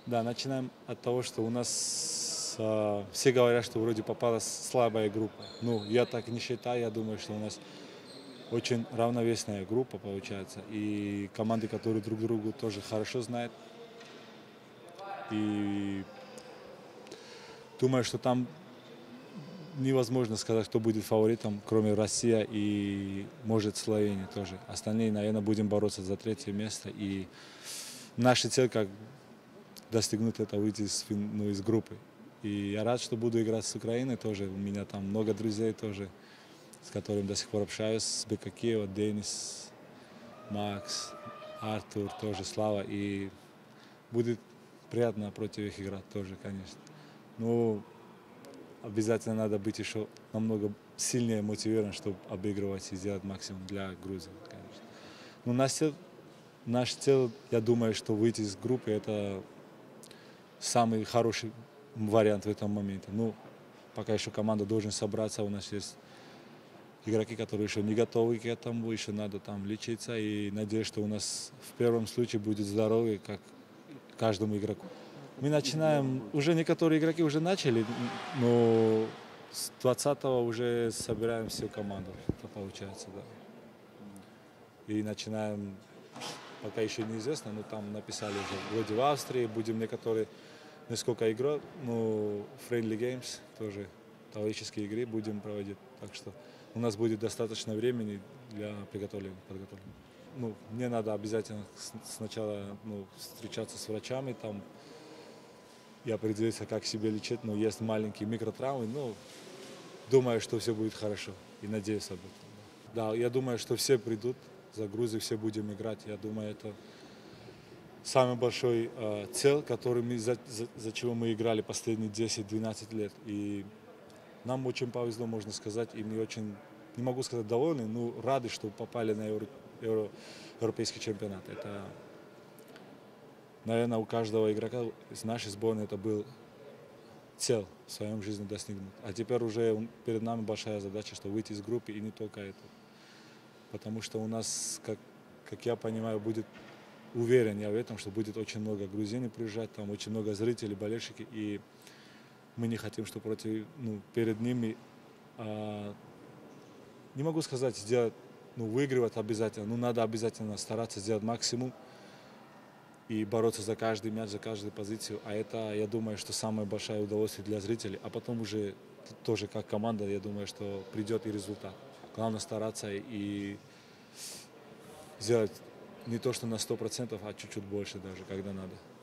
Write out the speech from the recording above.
Да, начинаем от того, что у нас все говорят, что вроде попалась слабая группа. Ну, я так не считаю, я думаю, что у нас очень равновесная группа получается. И команды, которые друг другу тоже хорошо знают. И думаю, что там невозможно сказать, кто будет фаворитом, кроме России и, может, Словении тоже. Остальные, наверное, будем бороться за третье место. И наша цель, как достигнуть это, выйти из группы. И я рад, что буду играть с Украиной тоже. У меня там много друзей тоже, с которыми до сих пор общаюсь. С Бека Киева, Денис, Макс, Артур, тоже Слава. И будет приятно против их играть тоже, конечно. Но обязательно надо быть еще намного сильнее мотивирован, чтобы обыгрывать и сделать максимум для Грузии, конечно. Но наш цель, я думаю, что выйти из группы — это самый хороший вариант в этом моменте. Ну, пока еще команда должна собраться, у нас есть игроки, которые еще не готовы к этому, еще надо там лечиться, и надеюсь, что у нас в первом случае будет здоровье, как каждому игроку. Мы начинаем, уже некоторые игроки уже начали, но с 20-го уже собираем всю команду, это получается, да. И начинаем, пока еще неизвестно, но там написали уже, вроде в Австрии будем некоторые, несколько игр, ну, friendly games, тоже товарищеские игры будем проводить, так что у нас будет достаточно времени для подготовления. Ну, мне надо обязательно сначала встречаться с врачами, там, и определиться, как себе лечить, но есть маленькие микротравмы, но думаю, что все будет хорошо, и надеюсь об этом. Да, я думаю, что все придут за Грузию, все будем играть, я думаю, это самый большой цель, который за чего мы играли последние 10-12 лет. И нам очень повезло, можно сказать, и мы очень, не могу сказать довольны, но рады, что попали на европейский чемпионат. Это, наверное, у каждого игрока из нашей сборной это был цель в своем жизни достигнуть. А теперь уже перед нами большая задача, что выйти из группы, и не только это. Потому что у нас, как я понимаю, будет, уверен я в этом, что будет очень много грузин приезжать, там очень много зрителей, болельщики, и мы не хотим, чтобы перед ними, не могу сказать, сделать, выигрывать обязательно, но надо обязательно стараться сделать максимум и бороться за каждый мяч, за каждую позицию. А это, я думаю, что самое большое удовольствие для зрителей. А потом уже тоже как команда, я думаю, что придет и результат. Главное стараться и сделать не то, что на 100%, а чуть-чуть больше даже, когда надо.